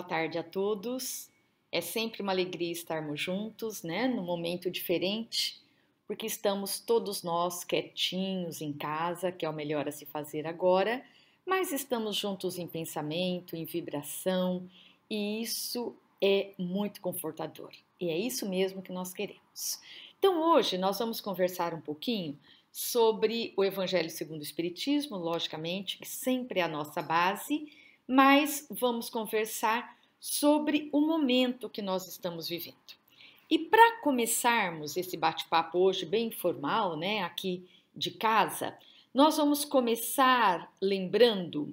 tarde a todos. É sempre uma alegria estarmos juntos, né? Num momento diferente, porque estamos todos nós quietinhos em casa, que é o melhor a se fazer agora, mas estamos juntos em pensamento, em vibração, e isso é muito confortador. E é isso mesmo que nós queremos. Então, hoje nós vamos conversar um pouquinho sobre o Evangelho segundo o Espiritismo, logicamente, que sempre é a nossa base, mas vamos conversar sobre o momento que nós estamos vivendo. E para começarmos esse bate-papo hoje bem informal, né, aqui de casa, nós vamos começar lembrando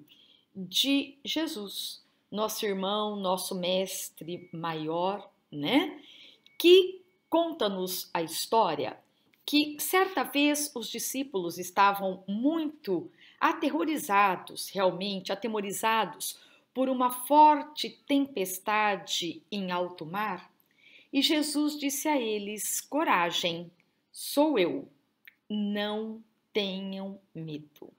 de Jesus, nosso irmão, nosso mestre maior, né, que conta-nos a história que certa vez os discípulos estavam muito aterrorizados, realmente atemorizados por uma forte tempestade em alto mar, e Jesus disse a eles: coragem, sou eu, não tenham medo.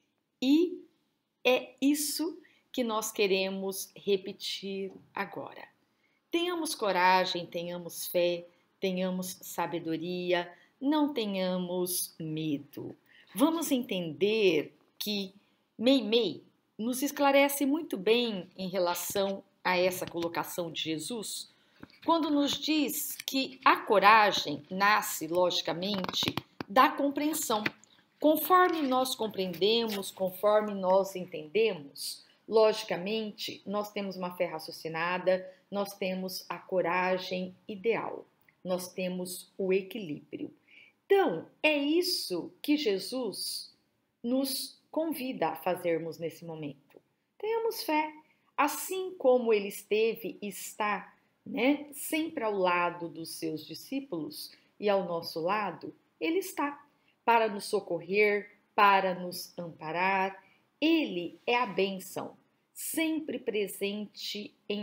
E é isso que nós queremos repetir agora. Tenhamos coragem, tenhamos fé, tenhamos sabedoria, não tenhamos medo. Vamos entender que Meimei nos esclarece muito bem em relação a essa colocação de Jesus, quando nos diz que a coragem nasce, logicamente, da compreensão. Conforme nós compreendemos, conforme nós entendemos, logicamente, nós temos uma fé raciocinada, nós temos a coragem ideal, nós temos o equilíbrio. Então, é isso que Jesus nos convida a fazermos nesse momento. Tenhamos fé, assim como ele esteve e está, né, sempre ao lado dos seus discípulos e ao nosso lado, ele está para nos socorrer, para nos amparar. Ele é a bênção, sempre presente em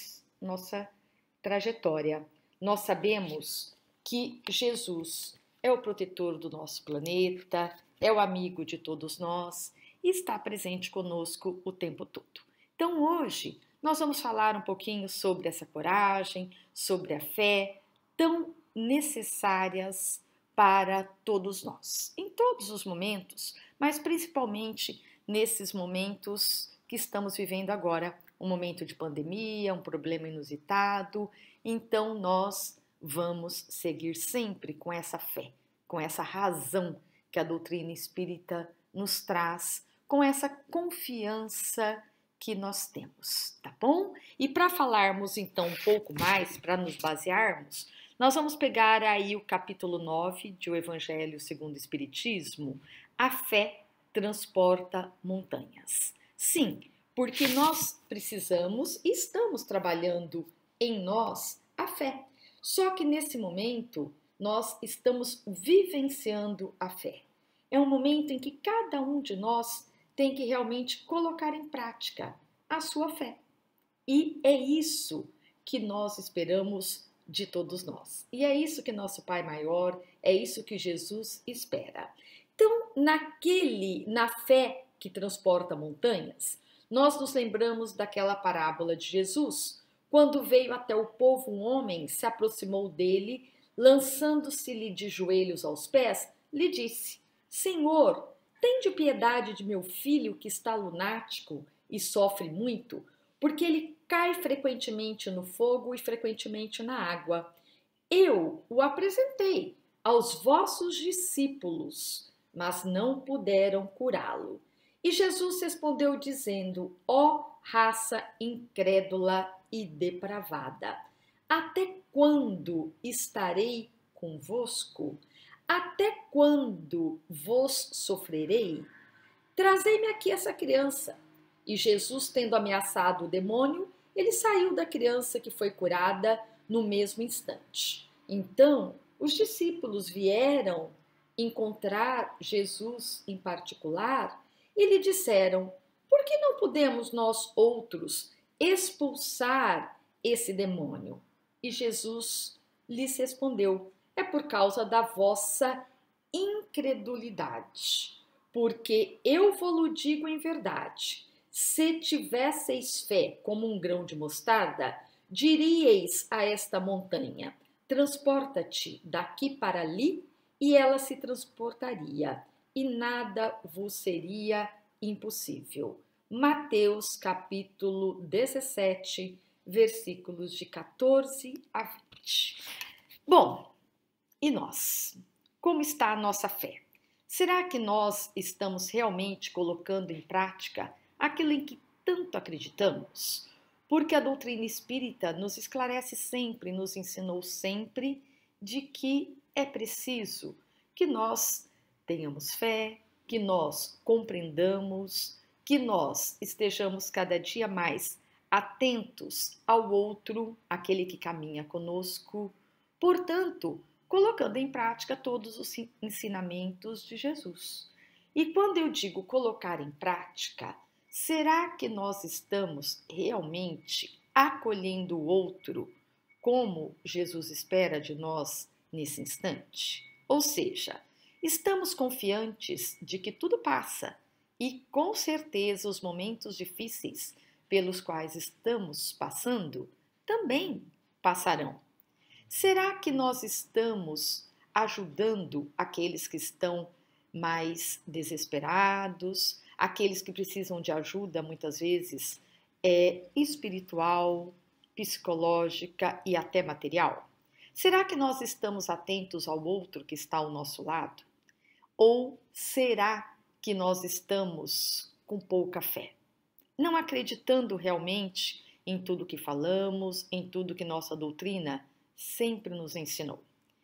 nossa trajetória. Nós sabemos que Jesus é o protetor do nosso planeta, é o amigo de todos nós e está presente conosco o tempo todo. Então, hoje, nós vamos falar um pouquinho sobre essa coragem, sobre a fé, tão necessárias para todos nós, em todos os momentos, mas principalmente nesses momentos que estamos vivendo agora, um momento de pandemia, um problema inusitado. Então, nós vamos seguir sempre com essa fé, com essa razão que a doutrina espírita nos traz, com essa confiança que nós temos, tá bom? E para falarmos então um pouco mais, para nos basearmos, nós vamos pegar aí o capítulo 9 de O Evangelho segundo o Espiritismo, a fé transporta montanhas. Sim, porque nós precisamos e estamos trabalhando em nós a fé. Só que nesse momento nós estamos vivenciando a fé. É um momento em que cada um de nós tem que realmente colocar em prática a sua fé. E é isso que nós esperamos de todos nós. E é isso que nosso Pai Maior, é isso que Jesus espera. Então, na fé que transporta montanhas, nós nos lembramos daquela parábola de Jesus, quando veio até o povo um homem, se aproximou dele, lançando-se-lhe de joelhos aos pés, lhe disse: Senhor, tende piedade de meu filho que está lunático e sofre muito, porque ele cai frequentemente no fogo e frequentemente na água. Eu o apresentei aos vossos discípulos, mas não puderam curá-lo. E Jesus respondeu dizendo: ó raça incrédula e depravada, até quando estarei convosco? Até quando vos sofrerei? Trazei-me aqui essa criança. E Jesus, tendo ameaçado o demônio, ele saiu da criança que foi curada no mesmo instante. Então, os discípulos vieram encontrar Jesus em particular e lhe disseram: por que não podemos nós outros expulsar esse demônio? E Jesus lhes respondeu: é por causa da vossa incredulidade. Porque eu vos digo em verdade, Se tivesseis fé como um grão de mostarda, diríeis a esta montanha: transporta-te daqui para ali, e ela se transportaria, e nada vos seria impossível. Mateus capítulo 17, versículos de 14 a 20. Bom, e nós? Como está a nossa fé? Será que nós estamos realmente colocando em prática aquilo em que tanto acreditamos? Porque a doutrina espírita nos esclarece sempre, nos ensinou sempre de que é preciso que nós tenhamos fé, que nós compreendamos, que nós estejamos cada dia mais atentos ao outro, aquele que caminha conosco. Portanto, colocando em prática todos os ensinamentos de Jesus. E quando eu digo colocar em prática, será que nós estamos realmente acolhendo o outro como Jesus espera de nós nesse instante? Ou seja, estamos confiantes de que tudo passa e com certeza os momentos difíceis pelos quais estamos passando também passarão. Será que nós estamos ajudando aqueles que estão mais desesperados, aqueles que precisam de ajuda, muitas vezes, espiritual, psicológica e até material? Será que nós estamos atentos ao outro que está ao nosso lado? Ou será que nós estamos com pouca fé, não acreditando realmente em tudo que falamos, em tudo que nossa doutrina sempre nos ensinou?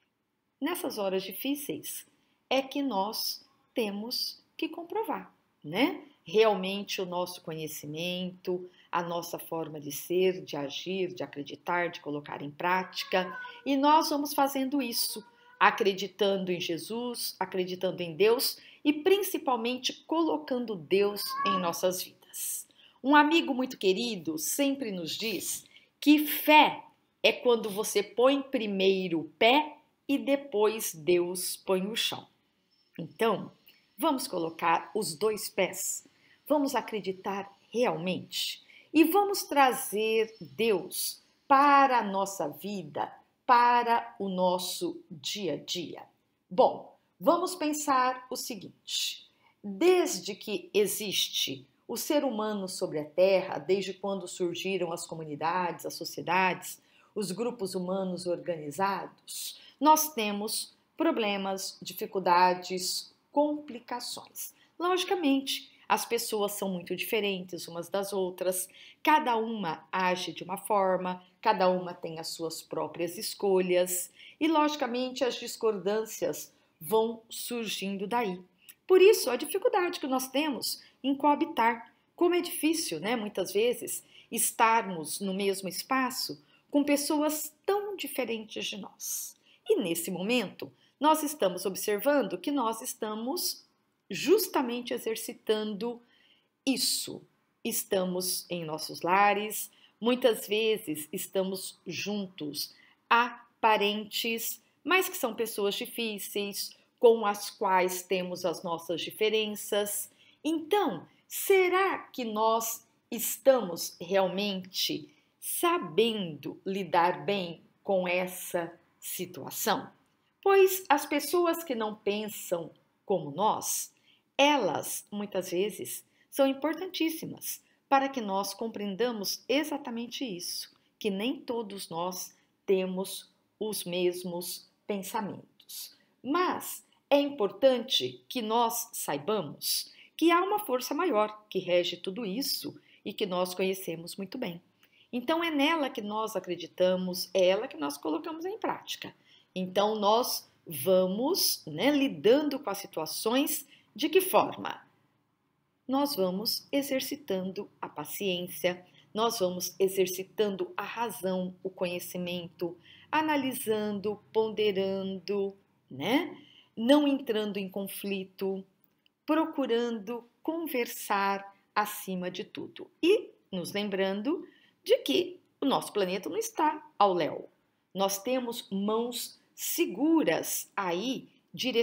Nessas horas difíceis é que nós temos que comprovar, né? Realmente o nosso conhecimento, a nossa forma de ser, de agir, de acreditar, de colocar em prática. E nós vamos fazendo isso, acreditando em Jesus, acreditando em Deus e principalmente colocando Deus em nossas vidas. Um amigo muito querido sempre nos diz que fé é quando você põe primeiro o pé e depois Deus põe o chão. Então, vamos colocar os dois pés, vamos acreditar realmente e vamos trazer Deus para a nossa vida, para o nosso dia a dia. Bom, vamos pensar o seguinte: desde que existe o ser humano sobre a Terra, desde quando surgiram as comunidades, as sociedades, os grupos humanos organizados, nós temos problemas, dificuldades, complicações. Logicamente, as pessoas são muito diferentes umas das outras, cada uma age de uma forma, cada uma tem as suas próprias escolhas e, logicamente, as discordâncias vão surgindo daí. Por isso, a dificuldade que nós temos em coabitar. Como é difícil, né, muitas vezes, estarmos no mesmo espaço com pessoas tão diferentes de nós. E nesse momento, nós estamos observando que nós estamos justamente exercitando isso. Estamos em nossos lares, muitas vezes estamos juntos a parentes, mas que são pessoas difíceis, com as quais temos as nossas diferenças. Então, será que nós estamos realmente sabendo lidar bem com essa situação? Pois as pessoas que não pensam como nós, elas muitas vezes são importantíssimas para que nós compreendamos exatamente isso, que nem todos nós temos os mesmos pensamentos. Mas é importante que nós saibamos que há uma força maior que rege tudo isso e que nós conhecemos muito bem. Então é nela que nós acreditamos, é ela que nós colocamos em prática. Então nós vamos, lidando com as situações de que forma? Nós vamos exercitando a paciência, nós vamos exercitando a razão, o conhecimento, analisando, ponderando, não entrando em conflito, procurando conversar acima de tudo. E nos lembrando de que o nosso planeta não está ao léu. Nós temos mãos seguras aí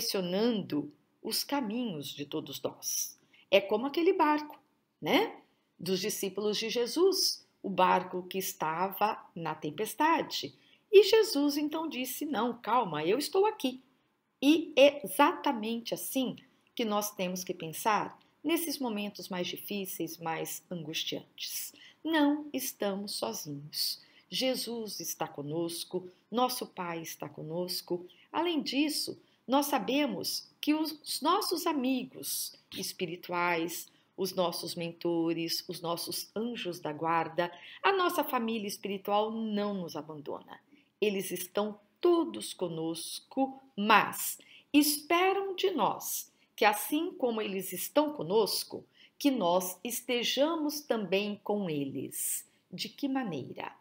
direcionando os caminhos de todos nós. É como aquele barco, dos discípulos de Jesus, o barco que estava na tempestade. E Jesus então disse: Não, calma, eu estou aqui. E é exatamente assim que nós temos que pensar nesses momentos mais difíceis, mais angustiantes. Não estamos sozinhos. Jesus está conosco, nosso Pai está conosco. Além disso, nós sabemos que os nossos amigos espirituais, os nossos mentores, os nossos anjos da guarda, a nossa família espiritual não nos abandona. Eles estão todos conosco, mas esperam de nós que, assim como eles estão conosco, que nós estejamos também com eles. De que maneira?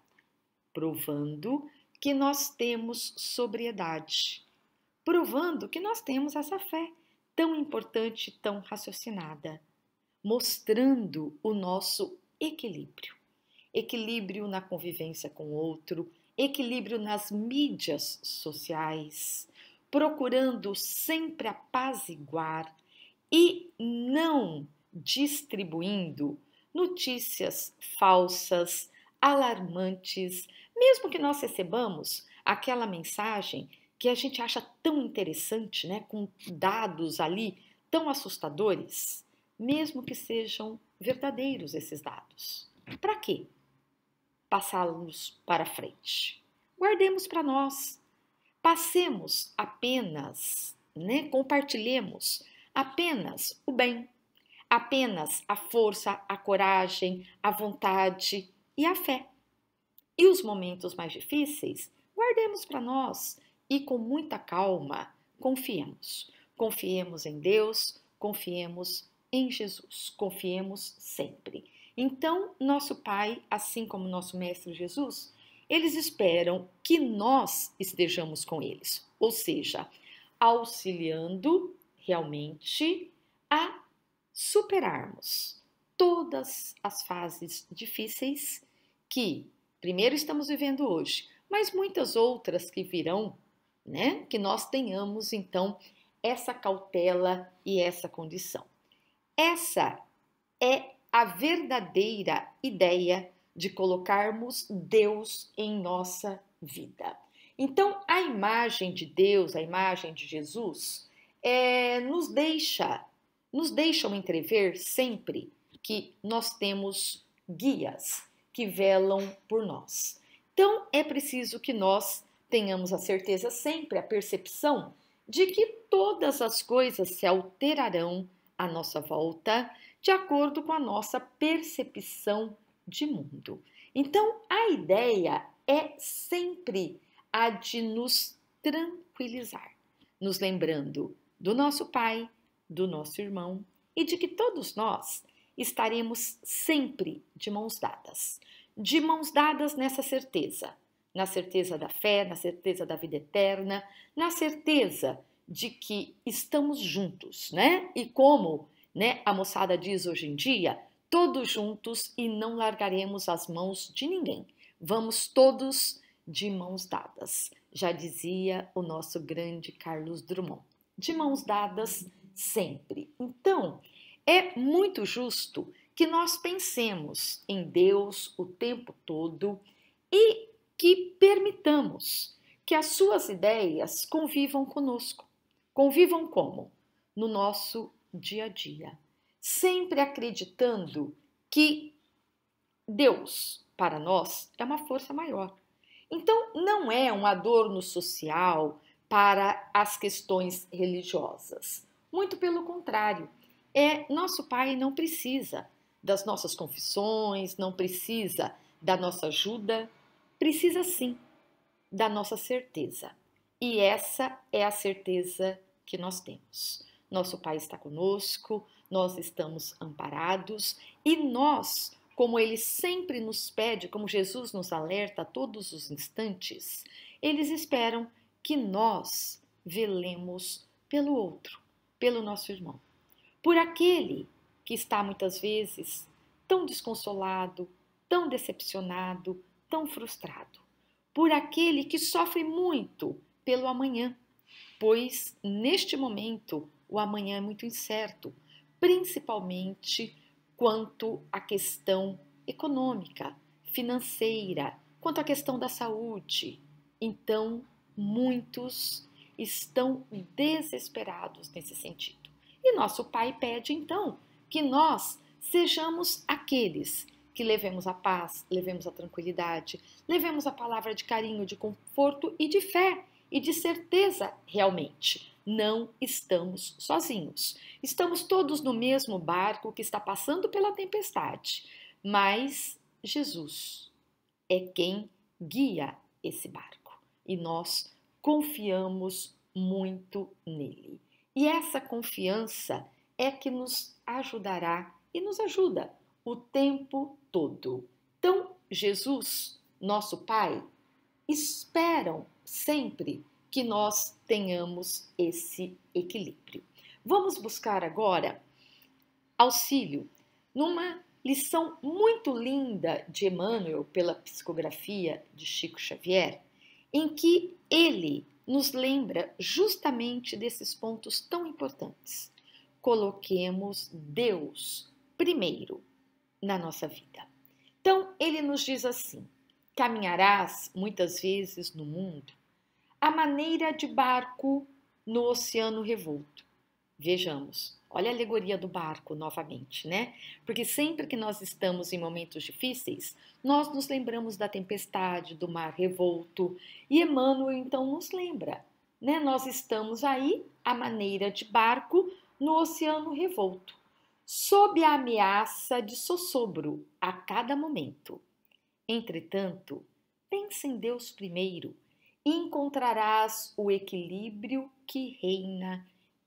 Provando que nós temos sobriedade, provando que nós temos essa fé tão importante, tão raciocinada, mostrando o nosso equilíbrio. Equilíbrio na convivência com o outro, equilíbrio nas mídias sociais, procurando sempre apaziguar e não distribuindo notícias falsas, alarmantes, mesmo que nós recebamos aquela mensagem que a gente acha tão interessante, né, com dados ali tão assustadores, mesmo que sejam verdadeiros esses dados. Para quê? Passá-los para frente. Guardemos para nós. Passemos apenas, né, compartilhemos apenas o bem, apenas a força, a coragem, a vontade e a fé. E os momentos mais difíceis, guardemos para nós e com muita calma confiemos. Confiemos em Deus, confiemos em Jesus, confiemos sempre. Então, nosso Pai, assim como nosso Mestre Jesus, eles esperam que nós estejamos com eles, ou seja, auxiliando realmente a superarmos todas as fases difíceis que primeiro estamos vivendo hoje, mas muitas outras que virão, né? Que nós tenhamos então essa cautela e essa condição. Essa é a verdadeira ideia de colocarmos Deus em nossa vida. Então, a imagem de Deus, a imagem de Jesus, nos deixam entrever sempre que nós temos guias que velam por nós. Então, é preciso que nós tenhamos a certeza sempre, a percepção de que todas as coisas se alterarão à nossa volta de acordo com a nossa percepção de mundo. Então, a ideia é sempre a de nos tranquilizar, nos lembrando do nosso pai, do nosso irmão e de que todos nós estaremos sempre de mãos dadas nessa certeza, na certeza da fé, na certeza da vida eterna, na certeza de que estamos juntos, né? E como, né, a moçada diz hoje em dia, todos juntos e não largaremos as mãos de ninguém. Vamos todos de mãos dadas, já dizia o nosso grande Carlos Drummond. De mãos dadas sempre. Então, é muito justo que nós pensemos em Deus o tempo todo e que permitamos que as suas ideias convivam conosco. Convivam como? No nosso dia a dia. Sempre acreditando que Deus, para nós, é uma força maior. Então, não é um adorno social para as questões religiosas. Muito pelo contrário. Nosso Pai não precisa das nossas confissões, não precisa da nossa ajuda, precisa sim da nossa certeza. E essa é a certeza que nós temos. Nosso Pai está conosco, nós estamos amparados e nós, como Ele sempre nos pede, como Jesus nos alerta a todos os instantes, eles esperam que nós velemos pelo outro, pelo nosso irmão. Por aquele que está muitas vezes tão desconsolado, tão decepcionado, tão frustrado. Por aquele que sofre muito pelo amanhã, pois neste momento o amanhã é muito incerto, principalmente quanto à questão econômica, financeira, quanto à questão da saúde. Então, muitos estão desesperados nesse sentido. E nosso Pai pede, então, que nós sejamos aqueles que levemos a paz, levemos a tranquilidade, levemos a palavra de carinho, de conforto e de fé e de certeza realmente. Não estamos sozinhos. Estamos todos no mesmo barco que está passando pela tempestade, mas Jesus é quem guia esse barco e nós confiamos muito nele. E essa confiança é que nos ajudará e nos ajuda o tempo todo. Então, Jesus, nosso Pai, esperam sempre que nós tenhamos esse equilíbrio. Vamos buscar agora auxílio numa lição muito linda de Emmanuel pela psicografia de Chico Xavier, em que ele nos lembra justamente desses pontos tão importantes. Coloquemos Deus primeiro na nossa vida. Então, ele nos diz assim: caminharás muitas vezes no mundo à maneira de barco no oceano revolto. Vejamos, olha a alegoria do barco novamente, né? Porque sempre que nós estamos em momentos difíceis, nós nos lembramos da tempestade, do mar revolto, e Emmanuel então nos lembra, né? Nós estamos aí à maneira de barco no oceano revolto, sob a ameaça de sossobro a cada momento. Entretanto, pense em Deus primeiro e encontrarás o equilíbrio que reina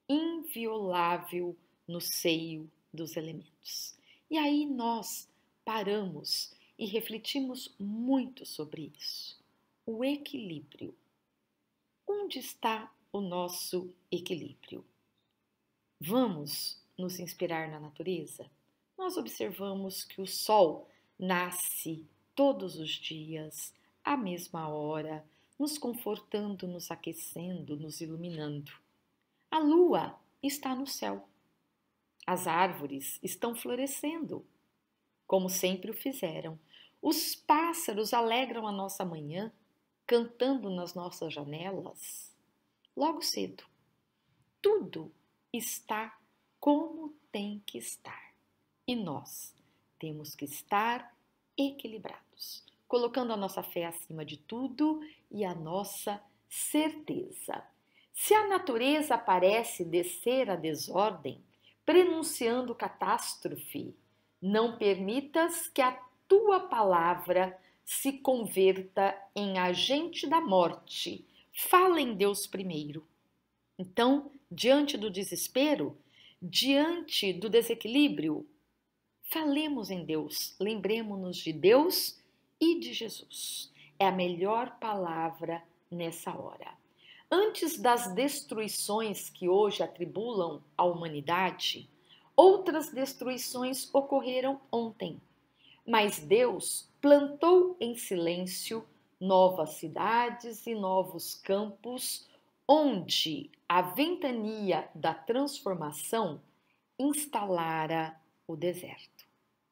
inviolável no seio dos elementos. E aí nós paramos e refletimos muito sobre isso. O equilíbrio. Onde está o nosso equilíbrio? Vamos nos inspirar na natureza? Nós observamos que o sol nasce todos os dias, à mesma hora, nos confortando, nos aquecendo, nos iluminando. A lua está no céu. As árvores estão florescendo, como sempre o fizeram. Os pássaros alegram a nossa manhã, cantando nas nossas janelas. Logo cedo, tudo está como tem que estar. E nós temos que estar equilibrados, colocando a nossa fé acima de tudo e a nossa certeza. Se a natureza parece descer à desordem, prenunciando catástrofe, não permitas que a tua palavra se converta em agente da morte. Fala em Deus primeiro. Então, diante do desespero, diante do desequilíbrio, falemos em Deus, lembremos-nos de Deus e de Jesus. É a melhor palavra nessa hora. Antes das destruições que hoje atribulam a humanidade, outras destruições ocorreram ontem. Mas Deus plantou em silêncio novas cidades e novos campos, onde a ventania da transformação instalara o deserto.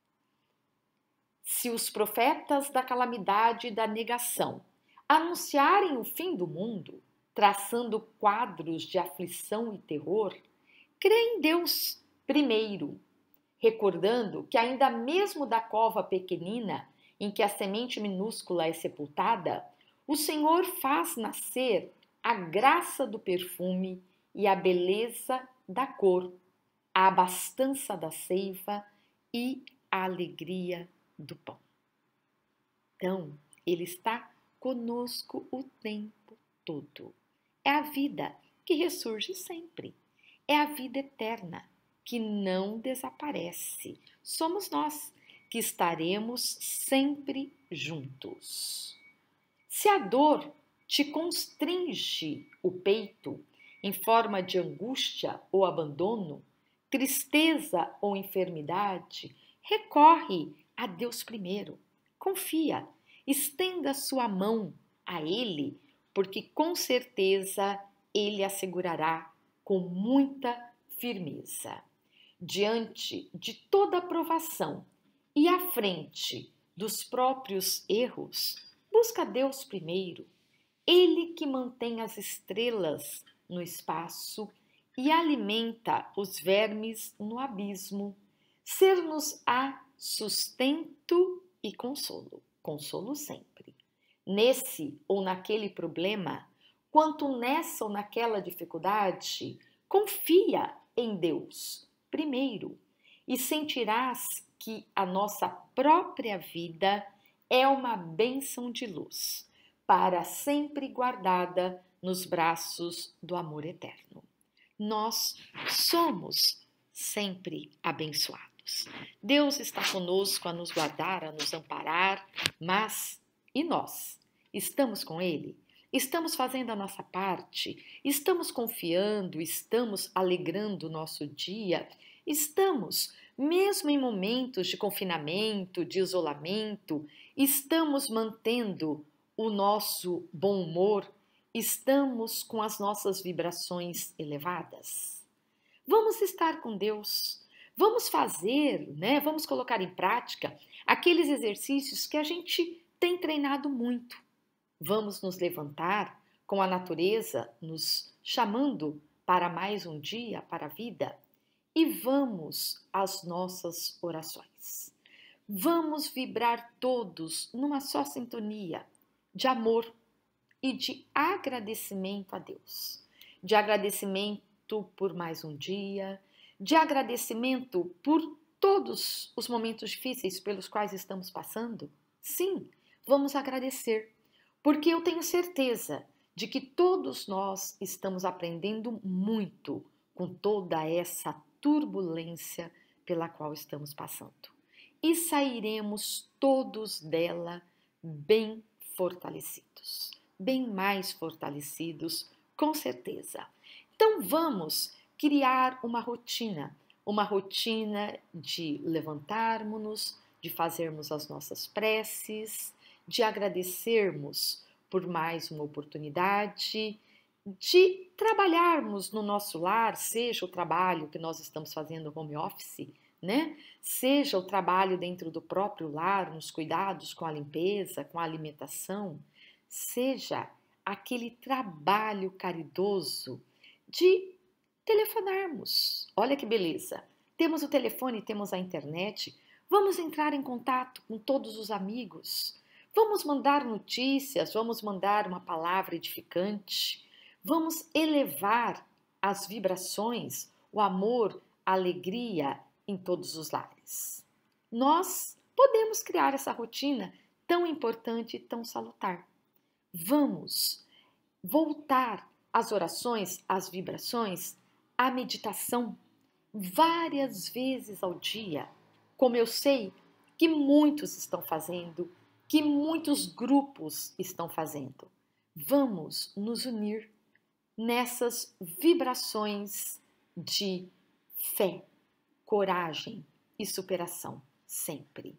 Se os profetas da calamidade e da negação anunciarem o fim do mundo, traçando quadros de aflição e terror, crê em Deus primeiro, recordando que ainda mesmo da cova pequenina em que a semente minúscula é sepultada, o Senhor faz nascer a graça do perfume e a beleza da cor, a abastança da seiva e a alegria do pão. Então, Ele está conosco o tempo todo. É a vida que ressurge sempre. É a vida eterna que não desaparece. Somos nós que estaremos sempre juntos. Se a dor te constringe o peito em forma de angústia ou abandono, tristeza ou enfermidade, recorre a Deus primeiro. Confia, estenda sua mão a Ele, porque com certeza Ele a segurará com muita firmeza. diante de toda a provação e à frente dos próprios erros, busca Deus primeiro. Ele que mantém as estrelas no espaço e alimenta os vermes no abismo, ser-nos-á sustento e consolo, consolo sempre. Nesse ou naquele problema, quanto nessa ou naquela dificuldade, confia em Deus primeiro e sentirás que a nossa própria vida é uma bênção de luz, para sempre guardada nos braços do amor eterno. Nós somos sempre abençoados. Deus está conosco a nos guardar, a nos amparar, mas e nós? Estamos com Ele? Estamos fazendo a nossa parte? Estamos confiando? Estamos alegrando o nosso dia? Estamos, mesmo em momentos de confinamento, de isolamento, estamos mantendo o nosso bom humor? Estamos com as nossas vibrações elevadas? Vamos estar com Deus. Vamos fazer, né? Vamos colocar em prática aqueles exercícios que a gente tem treinado muito. Vamos nos levantar com a natureza nos chamando para mais um dia, para a vida, e vamos às nossas orações. Vamos vibrar todos numa só sintonia de amor e de agradecimento a Deus. De agradecimento por mais um dia, de agradecimento por todos os momentos difíceis pelos quais estamos passando. Sim, vamos agradecer, porque eu tenho certeza de que todos nós estamos aprendendo muito com toda essa turbulência pela qual estamos passando. E sairemos todos dela bem fortalecidos, bem mais fortalecidos, com certeza. Então vamos criar uma rotina de levantarmos-nos, de fazermos as nossas preces, de agradecermos por mais uma oportunidade, de trabalharmos no nosso lar, seja o trabalho que nós estamos fazendo home office, né? Seja o trabalho dentro do próprio lar, nos cuidados com a limpeza, com a alimentação, seja aquele trabalho caridoso de telefonarmos. Olha que beleza! Temos o telefone, temos a internet, vamos entrar em contato com todos os amigos, vamos mandar notícias, vamos mandar uma palavra edificante, vamos elevar as vibrações, o amor, a alegria em todos os lares. Nós podemos criar essa rotina tão importante e tão salutar. Vamos voltar às orações, às vibrações, à meditação várias vezes ao dia, como eu sei que muitos estão fazendo, que muitos grupos estão fazendo. Vamos nos unir nessas vibrações de fé, coragem e superação sempre.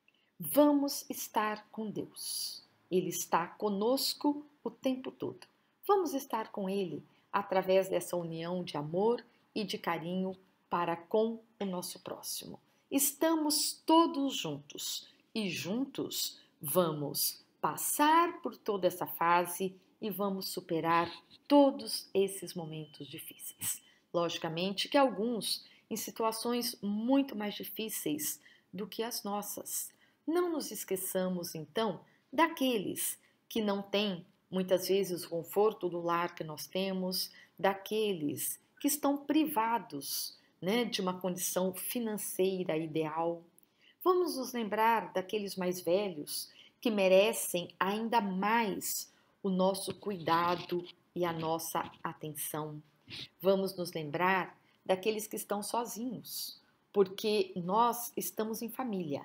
Vamos estar com Deus. Ele está conosco o tempo todo. Vamos estar com Ele através dessa união de amor e de carinho para com o nosso próximo. Estamos todos juntos e juntos vamos passar por toda essa fase e vamos superar todos esses momentos difíceis. Logicamente que alguns em situações muito mais difíceis do que as nossas. Não nos esqueçamos, então, daqueles que não têm, muitas vezes, o conforto do lar que nós temos, daqueles que estão privados, né, de uma condição financeira ideal. Vamos nos lembrar daqueles mais velhos que merecem ainda mais o nosso cuidado e a nossa atenção. Vamos nos lembrar daqueles que estão sozinhos, porque nós estamos em família.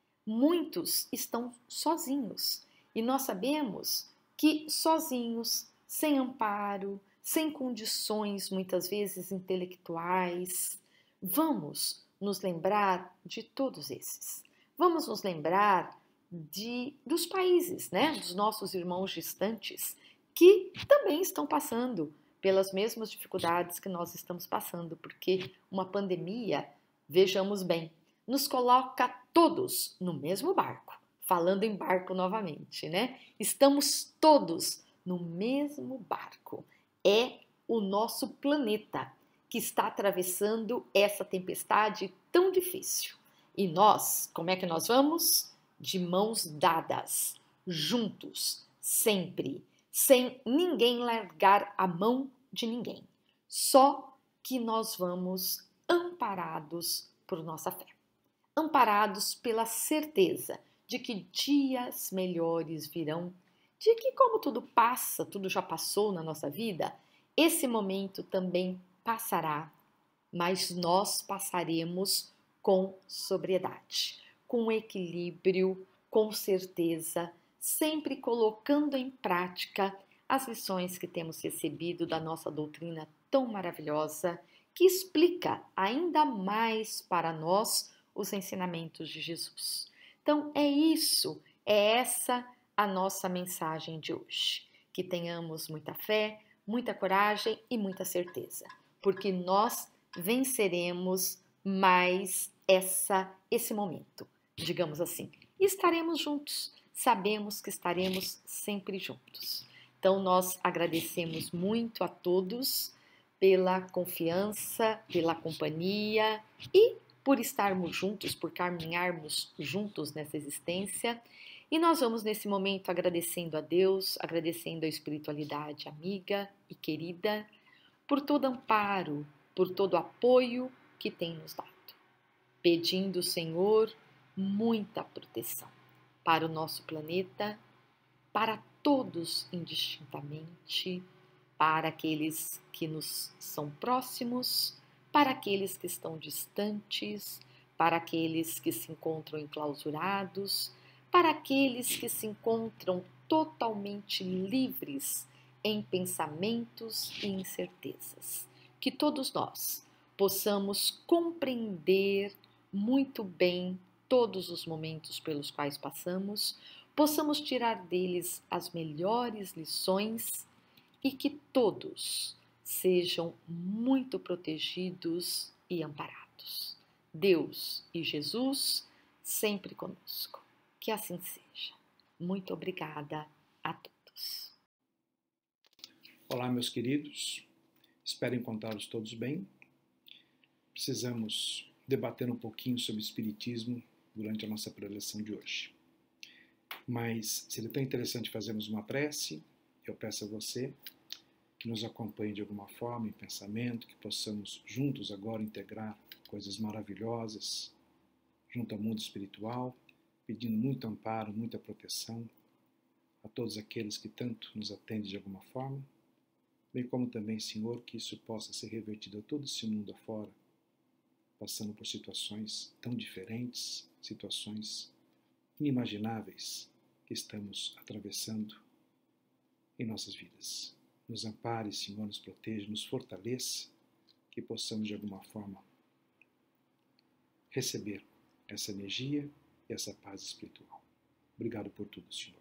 Muitos estão sozinhos e nós sabemos que sozinhos, sem amparo, sem condições muitas vezes intelectuais, vamos nos lembrar de todos esses. Vamos nos lembrar dos países, né, dos nossos irmãos distantes, que também estão passando pelas mesmas dificuldades que nós estamos passando, porque uma pandemia Vejamos bem, nos coloca todos no mesmo barco. Falando em barco novamente, né? Estamos todos no mesmo barco. É o nosso planeta que está atravessando essa tempestade tão difícil. E nós, como é que nós vamos? De mãos dadas, juntos, sempre, sem ninguém largar a mão de ninguém. Só que nós vamos amparados por nossa fé, amparados pela certeza de que dias melhores virão, de que, como tudo passa, tudo já passou na nossa vida, esse momento também passará, mas nós passaremos com sobriedade, com equilíbrio, com certeza, sempre colocando em prática as lições que temos recebido da nossa doutrina tão maravilhosa, que explica ainda mais para nós os ensinamentos de Jesus. Então, é isso, é essa a nossa mensagem de hoje. Que tenhamos muita fé, muita coragem e muita certeza, porque nós venceremos mais esse momento, digamos assim. E estaremos juntos, sabemos que estaremos sempre juntos. Então, nós agradecemos muito a todos pela confiança, pela companhia e por estarmos juntos, por caminharmos juntos nessa existência. E nós vamos nesse momento agradecendo a Deus, agradecendo a espiritualidade amiga e querida por todo amparo, por todo apoio que tem nos dado, pedindo, Senhor, muita proteção para o nosso planeta, para todos indistintamente, para aqueles que nos são próximos, para aqueles que estão distantes, para aqueles que se encontram enclausurados, para aqueles que se encontram totalmente livres em pensamentos e incertezas. Que todos nós possamos compreender muito bem todos os momentos pelos quais passamos, possamos tirar deles as melhores lições e que todos sejam muito protegidos e amparados. Deus e Jesus sempre conosco. Que assim seja. Muito obrigada a todos. Olá, meus queridos. Espero encontrá-los todos bem. Precisamos debater um pouquinho sobre espiritismo durante a nossa preleção de hoje. Mas seria tão interessante fazermos uma prece. Eu peço a você que nos acompanhe de alguma forma em pensamento, que possamos juntos agora integrar coisas maravilhosas junto ao mundo espiritual, pedindo muito amparo, muita proteção a todos aqueles que tanto nos atendem de alguma forma, bem como também, Senhor, que isso possa ser revertido a todo esse mundo afora, passando por situações tão diferentes, situações inimagináveis que estamos atravessando em nossas vidas. Nos ampare, Senhor, nos proteja, nos fortaleça, que possamos de alguma forma receber essa energia e essa paz espiritual. Obrigado por tudo, Senhor.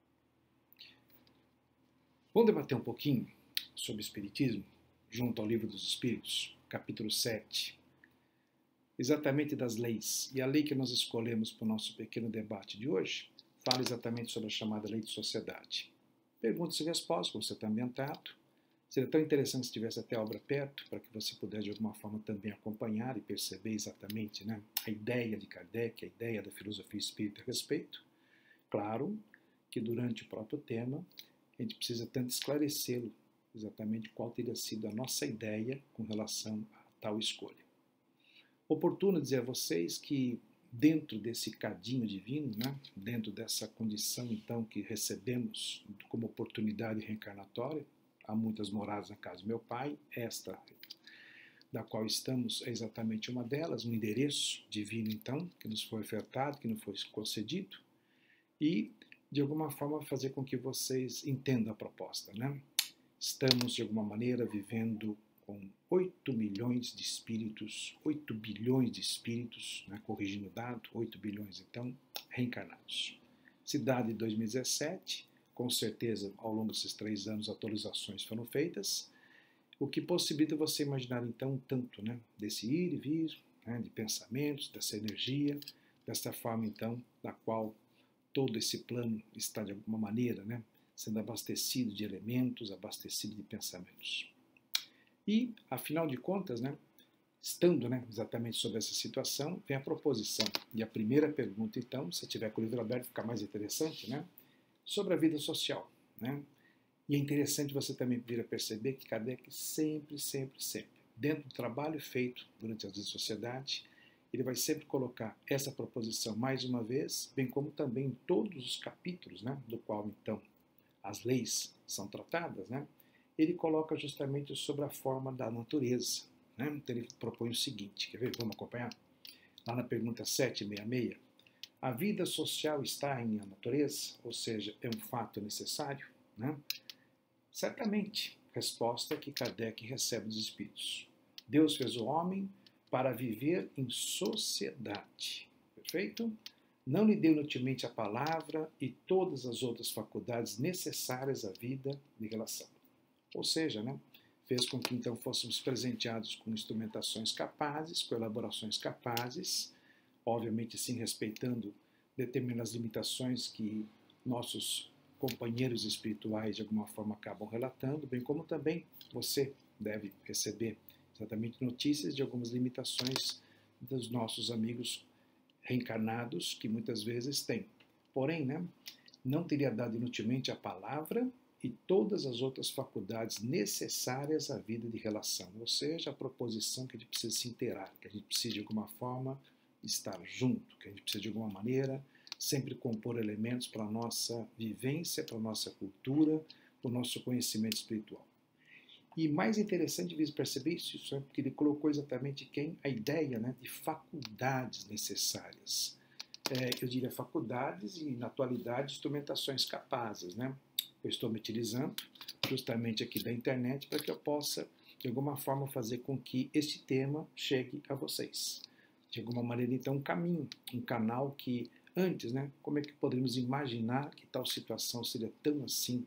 Vamos debater um pouquinho sobre Espiritismo, junto ao Livro dos Espíritos, capítulo 7, exatamente das leis. E a lei que nós escolhemos para o nosso pequeno debate de hoje fala exatamente sobre a chamada lei de sociedade. Perguntas e respostas, como você está ambientado. Seria tão interessante se tivesse até a obra perto, para que você pudesse de alguma forma também acompanhar e perceber exatamente, né, a ideia de Kardec, a ideia da filosofia espírita a respeito. Claro que durante o próprio tema a gente precisa tanto esclarecê-lo, exatamente qual teria sido a nossa ideia com relação a tal escolha. Oportuno dizer a vocês que dentro desse cadinho divino, né, dentro dessa condição então que recebemos como oportunidade reencarnatória, há muitas moradas na casa do meu pai, esta da qual estamos é exatamente uma delas, um endereço divino então, que nos foi ofertado, que nos foi concedido, e de alguma forma fazer com que vocês entendam a proposta, né? Estamos de alguma maneira vivendo com 8 milhões de espíritos, 8 bilhões de espíritos, né, corrigindo o dado, 8 bilhões então, reencarnados. Cidade de 2017, com certeza ao longo desses 3 anos atualizações foram feitas, o que possibilita você imaginar então tanto, né, desse ir e vir, né, de pensamentos, dessa energia, desta forma, então, da qual todo esse plano está, de alguma maneira, né, sendo abastecido de elementos, abastecido de pensamentos. E, afinal de contas, né, estando, né, exatamente sobre essa situação, vem a proposição. E a primeira pergunta, então, se tiver com o livro aberto, fica mais interessante, né, sobre a vida social. Né? E é interessante você também vir a perceber que Kardec sempre, dentro do trabalho feito durante a sociedade, ele vai sempre colocar essa proposição mais uma vez, bem como também em todos os capítulos, né, do qual, então, as leis são tratadas, né, ele coloca justamente sobre a forma da natureza. Né? Então ele propõe o seguinte, quer ver? Vamos acompanhar? Lá na pergunta 766, a vida social está em a natureza, ou seja, é um fato necessário? Né? Certamente, resposta que Kardec recebe dos espíritos. Deus fez o homem para viver em sociedade. Perfeito? Não lhe deu inutilmente a palavra e todas as outras faculdades necessárias à vida de relação. Ou seja, né, fez com que então fôssemos presenteados com instrumentações capazes, com elaborações capazes, obviamente sim respeitando determinadas limitações que nossos companheiros espirituais de alguma forma acabam relatando, bem como também você deve receber exatamente notícias de algumas limitações dos nossos amigos reencarnados que muitas vezes têm. Porém, né, não teria dado inutilmente a palavra e todas as outras faculdades necessárias à vida de relação, ou seja, a proposição que a gente precisa se inteirar, que a gente precisa de alguma forma estar junto, que a gente precisa de alguma maneira sempre compor elementos para a nossa vivência, para a nossa cultura, para o nosso conhecimento espiritual. E mais interessante de perceber isso é porque ele colocou exatamente a ideia, né, de faculdades necessárias. Eu diria faculdades e, na atualidade, instrumentações capazes, né? Eu estou me utilizando justamente aqui da internet para que eu possa, de alguma forma, fazer com que este tema chegue a vocês. De alguma maneira, então, um caminho, um canal que antes, né, como é que poderíamos imaginar que tal situação seria tão assim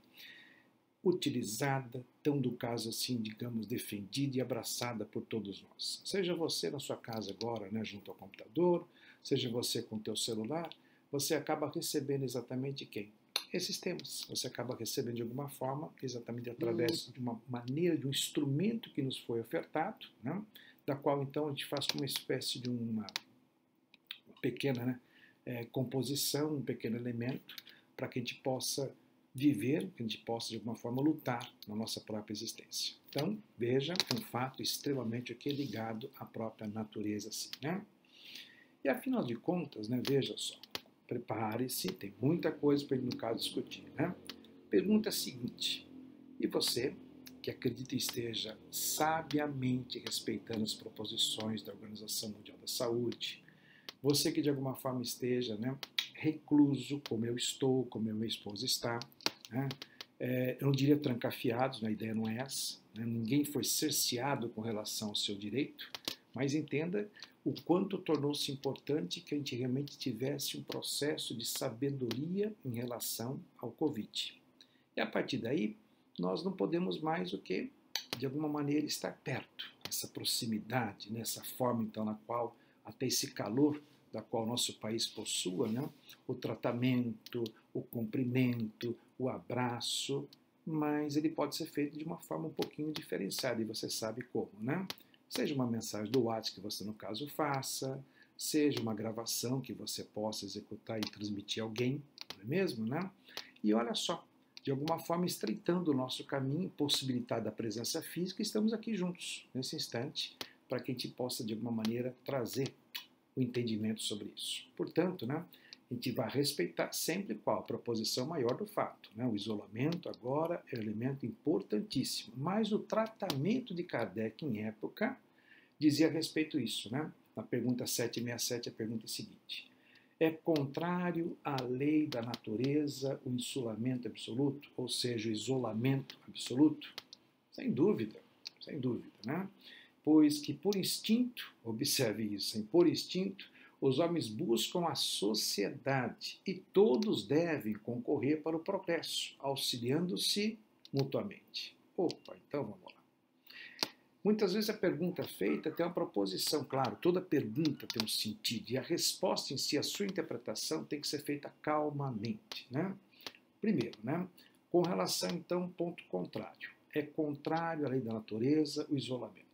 utilizada, tão do caso assim, digamos, defendida e abraçada por todos nós. Seja você na sua casa agora, né, junto ao computador, seja você com o teu celular, você acaba recebendo exatamente quem? Esses temas. Você acaba recebendo de alguma forma, exatamente através de uma maneira, de um instrumento que nos foi ofertado, né, da qual então a gente faz uma espécie de uma pequena, né, composição, um pequeno elemento, para que a gente possa viver, que a gente possa de alguma forma lutar na nossa própria existência. Então, veja, um fato extremamente aqui ligado à própria natureza, assim, né? E afinal de contas, né, veja só, prepare-se, tem muita coisa para ele, no caso, discutir, né? Pergunta seguinte, e você, que acredita e esteja sabiamente respeitando as proposições da Organização Mundial da Saúde, você que de alguma forma esteja, né, recluso, como eu estou, como a minha esposa está, né? Eu não diria trancafiados, a ideia não é essa, né? Ninguém foi cerceado com relação ao seu direito, mas entenda o quanto tornou-se importante que a gente realmente tivesse um processo de sabedoria em relação ao Covid. E a partir daí, nós não podemos mais do que, de alguma maneira, estar perto, essa proximidade, nessa forma então na qual até esse calor da qual nosso país possua, né? O tratamento, o cumprimento, o abraço, mas ele pode ser feito de uma forma um pouquinho diferenciada, e você sabe como, né? Seja uma mensagem do WhatsApp que você, no caso, faça, seja uma gravação que você possa executar e transmitir a alguém, não é mesmo, né? E olha só, de alguma forma estreitando o nosso caminho, possibilitada a presença física, estamos aqui juntos, nesse instante, para que a gente possa, de alguma maneira, trazer o entendimento sobre isso. Portanto, né, a gente vai respeitar sempre qual? A proposição maior do fato. Né? O isolamento agora é um elemento importantíssimo, mas o tratamento de Kardec em época dizia a respeito disso. Né? Na pergunta 767, a pergunta é a seguinte: é contrário à lei da natureza o isolamento absoluto, ou seja, o isolamento absoluto? Sem dúvida, sem dúvida, né? Pois que por instinto, observe isso, por instinto, os homens buscam a sociedade e todos devem concorrer para o progresso, auxiliando-se mutuamente. Opa, então vamos lá. Muitas vezes a pergunta feita tem uma proposição, claro, toda pergunta tem um sentido, e a resposta em si, a sua interpretação, tem que ser feita calmamente, né? Primeiro, né? Com relação, então, ponto contrário. É contrário à lei da natureza o isolamento.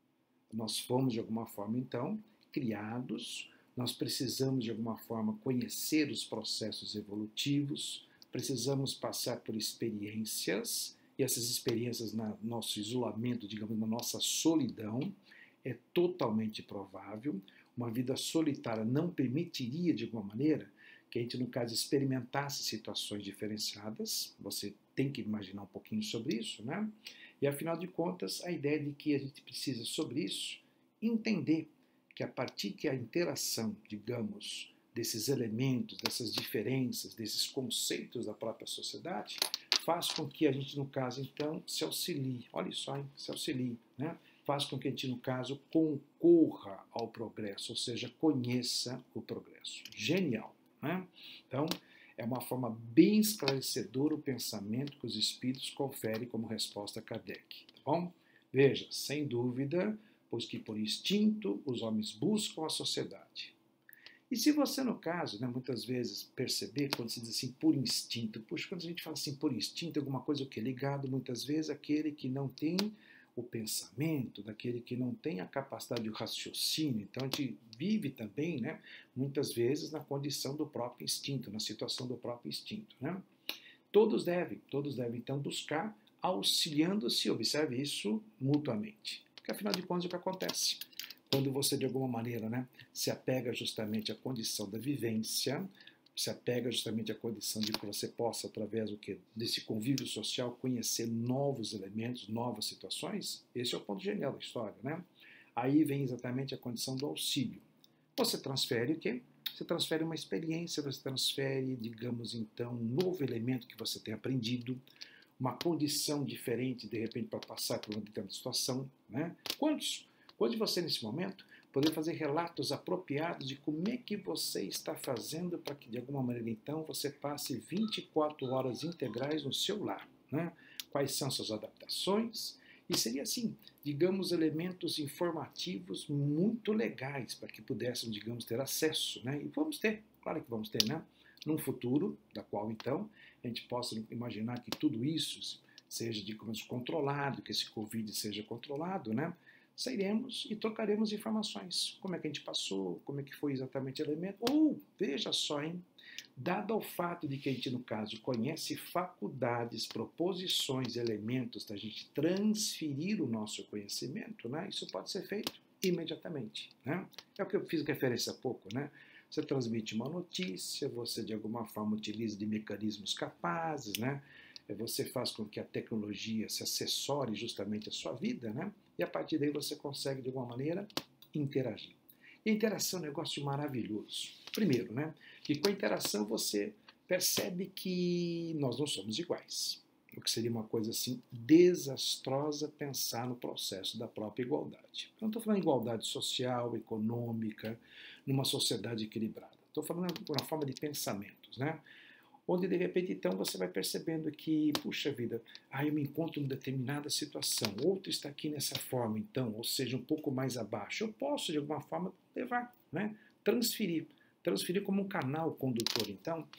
Nós fomos, de alguma forma, então, criados, nós precisamos, de alguma forma, conhecer os processos evolutivos, precisamos passar por experiências, e essas experiências no nosso isolamento, digamos, na nossa solidão, é totalmente provável. Uma vida solitária não permitiria, de alguma maneira, que a gente, no caso, experimentasse situações diferenciadas. Você tem que imaginar um pouquinho sobre isso, né? E, afinal de contas, a ideia de que a gente precisa, sobre isso, entender que a partir que a interação, digamos, desses elementos, dessas diferenças, desses conceitos da própria sociedade, faz com que a gente, no caso, então, se auxilie. Olha só, hein? Se auxilie, né? Faz com que a gente, no caso, concorra ao progresso, ou seja, conheça o progresso. Genial, né? Então, é uma forma bem esclarecedora o pensamento que os espíritos conferem como resposta a Kardec. Tá bom? Veja, sem dúvida, pois que por instinto os homens buscam a sociedade. E se você, no caso, né, muitas vezes perceber, quando se diz assim, por instinto, puxa, quando a gente fala assim, por instinto, alguma coisa que é ligado, muitas vezes, àquele que não tem o pensamento, daquele que não tem a capacidade de raciocínio. Então, a gente vive também, né, muitas vezes, na condição do próprio instinto, na situação do próprio instinto. Né? Todos devem, então, buscar, auxiliando-se, observe isso, mutuamente. Porque, afinal de contas, é o que acontece. Quando você, de alguma maneira, né, se apega justamente à condição da vivência, se apega justamente à condição de que você possa, através desse convívio social, conhecer novos elementos, novas situações, esse é o ponto genial da história, né? Aí vem exatamente a condição do auxílio. Você transfere o quê? Você transfere uma experiência, você transfere, digamos, então, um novo elemento que você tem aprendido, uma condição diferente, de repente, para passar por uma determinada situação, né? Quantos de você, nesse momento, poder fazer relatos apropriados de como é que você está fazendo para que, de alguma maneira, então, você passe 24 horas integrais no seu lar, né? Quais são suas adaptações? E seria assim, digamos, elementos informativos muito legais para que pudéssemos, digamos, ter acesso, né? E vamos ter, claro que vamos ter, né? Num futuro, da qual, então, a gente possa imaginar que tudo isso seja, digamos, controlado, que esse Covid seja controlado, né? Sairemos e trocaremos informações. Como é que a gente passou, como é que foi exatamente o elemento. Ou, veja só, hein? Dado ao fato de que a gente, no caso, conhece faculdades, proposições, elementos da gente transferir o nosso conhecimento, né? Isso pode ser feito imediatamente, né? É o que eu fiz referência há pouco, né? Você transmite uma notícia, você de alguma forma utiliza de mecanismos capazes, né? Você faz com que a tecnologia se acessore justamente à sua vida, né? E a partir daí você consegue, de alguma maneira, interagir. E a interação é um negócio maravilhoso. Primeiro, né? Que com a interação você percebe que nós não somos iguais. O que seria uma coisa assim desastrosa pensar no processo da própria igualdade. Eu não estou falando de igualdade social, econômica, numa sociedade equilibrada. Estou falando de uma forma de pensamentos, né? Onde, de repente, então, você vai percebendo que, puxa vida, eu me encontro em determinada situação, outro está aqui nessa forma, então, ou seja, um pouco mais abaixo. Eu posso, de alguma forma, levar, né? Transferir como um canal condutor, então,